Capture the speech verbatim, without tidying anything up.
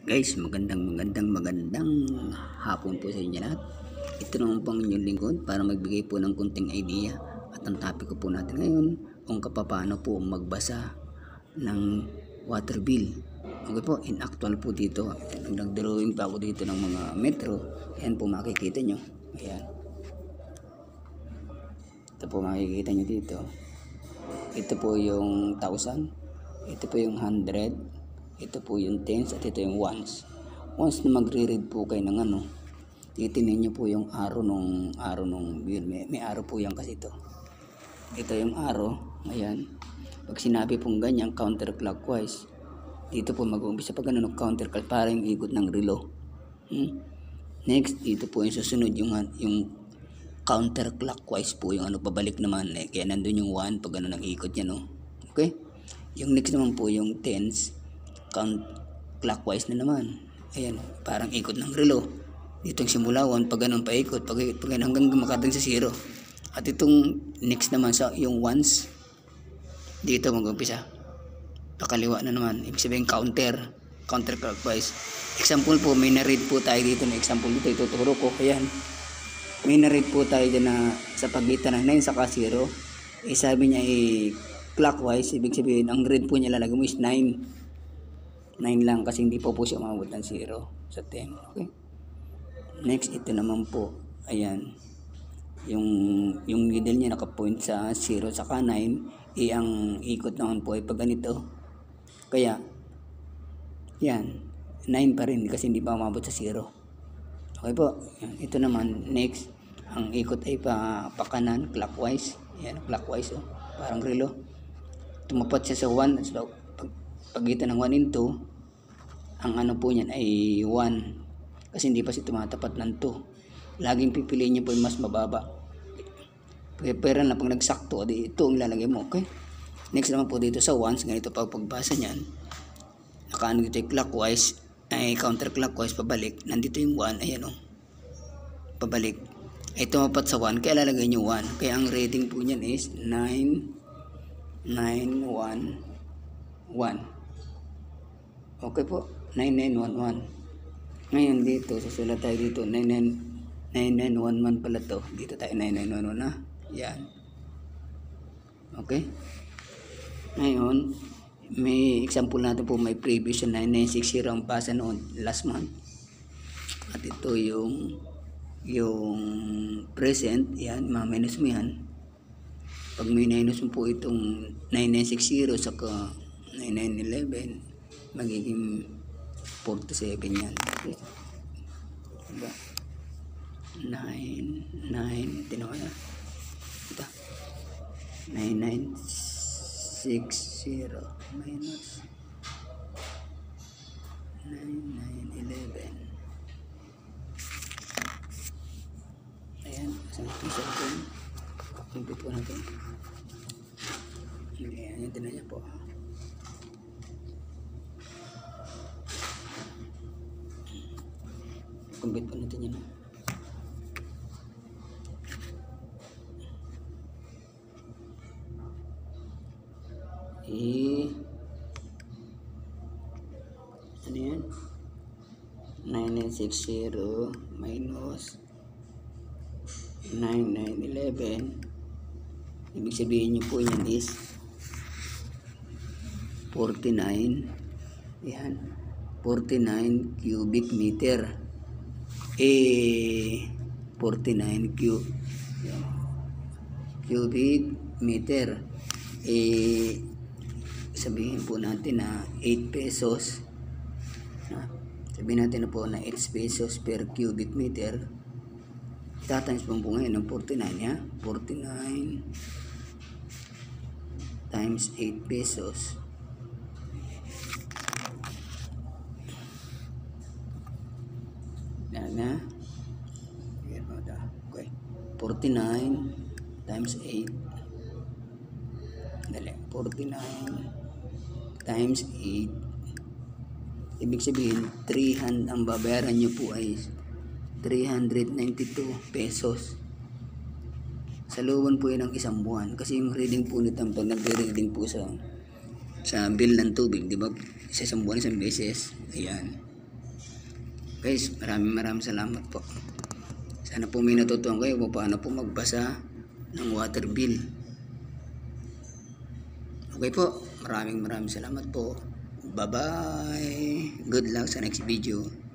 Guys, magandang magandang magandang hapon po sa inyo lahat. Ito naman po ang inyong lingkod para magbigay po ng kunting idea. At ang topic ko po natin ngayon kung paano po magbasa ng water bill. Okay po, in actual po dito. Nag-drawing pa ako dito ng mga metro. Ayan po makikita nyo. Ayan. Ito po makikita nyo dito. Ito po yung thousand. Ito po yung hundred. Ito po yung tens at ito yung ones. Once na magre-read po kayo ng ano, titingnan nyo po yung arrow nung arrow nung bill. May, may arrow po yan kasi ito. Ito yung arrow. Ayan. Pag sinabi pong ganyan, counterclockwise. Dito po mag-uumpisa pag ano, counterclockwise, parang ikot ng relo. Hmm? Next, dito po yung susunod, yung, yung counterclockwise po, yung ano, pabalik naman. Eh. Kaya nandun yung one, pag ano, nang ikot yan, no? Okay? Yung next naman po, yung tens, count clockwise na naman. Ayan, parang ikot ng relo. Dito yung simula one, pag ganun paikot, pag, pag hanggang makadating sa zero. At itong next naman sa yung ones, dito mag-umpisa. Pakaliwa na naman. Ibig sabihin counter, counter clockwise. Example po, may na-read po tayo dito na example dito, ituturo ko. Ayan. May na-read po tayo dyan na sa pagitan ng nine saka zero. Eh, sabi niya eh, clockwise, ibig sabihin, ang read po niya lalagay mo is nine. nine lang kasi hindi po po siya umabot ng zero sa ten. Okay? Next, ito naman po. Ayan. Yung, yung middle niya nakapoint sa zero saka nine. Eh, ang ikot naman po ay pag ganito. Kaya, yan. nine pa rin kasi hindi pa umabot sa zero. Okay po. Yan. Ito naman, next. Ang ikot ay pa, pa kanan, clockwise. Yan, clockwise. Oh. Parang relo. Tumapat siya sa one. So, pagitan ng one and two, ang ano po niyan ay one kasi hindi pa siya tumatapat ng two. Laging pipiliin niyo po yung mas mababa. Pero na pag nagsakto, di ito ang ilalagay mo. Okay? Next naman po dito sa ones, ganito pag pagbasa niyan, nakaano dito yung clockwise, ay counterclockwise, pabalik. Nandito yung one, ayan o. Pabalik. Ay tumapat sa one, kaya lalagay niyo one. Kaya ang rating po niyan is nine, nine, one, one. Okay po, nine nine one one. Ngayon dito, susulat tayo dito, nine nine one one pala to. Dito tayo, nine nine one one na. Yan. Okay. Ngayon, may example natin po, may previous nine nine six zero ang basa noon, last month. At ito yung, yung present, yan, ma-minus mo yan. Pag may minus mo po itong nine nine six zero saka nine nine one one, magiging forty-seven yan. Diba? nine nine, tinawa na. Ito. nine nine six zero minus nine nine one one. Ayan. Isang isa ito. Kumpit po natin. Ayan. Yung tinanya po. Kumpit po natin yun. Eh, ano yan? nine nine six zero minus nine nine one one. Ibig sabihin nyo po yan is forty-nine. Yan. forty-nine cubic meter. Eh, forty-nine cube cubic meter. Eh, sabihin po natin na eight pesos. Ha? Sabihin natin na po na eight pesos per cubic meter. Tatimes po po ngayon ng forty-nine, ya? forty-nine times eight pesos. Yan na. Okay. forty-nine times eight. Dali. forty-nine times eight. Ibig sabihin, three hundred, ang babayaran nyo po ay three hundred ninety-two pesos. Sa looban po yun ng isang buwan. Kasi yung reading po nito, pag nagre-reading po sa sa bill ng tubig, di ba? Sa isang buwan, isang beses. Ayan. Guys, maraming maraming salamat po. Sana po may natutunan kayo kung paano po magbasa ng water bill. Okay po, maraming maraming salamat po. Bye bye. Good luck sa next video.